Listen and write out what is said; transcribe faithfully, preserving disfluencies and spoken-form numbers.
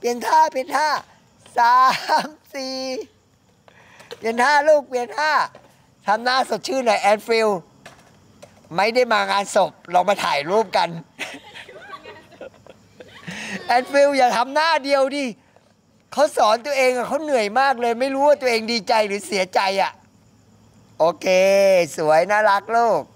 ลี่ยนท่าเปลี่ยนท่าสามสี่เปลี่ยนท่าลูกเปลี่ยนท่าทำหน้าสดชื่นหน่อยแอนฟิลไม่ได้มางานศพเรามาถ่ายรูปกันแอนฟิลอย่าทำหน้าเดียวดิเขาสอนตัวเองอะเขาเหนื่อยมากเลยไม่รู้ว่าตัวเองดีใจหรือเสียใจอะโอเคสวยน่ารักลูก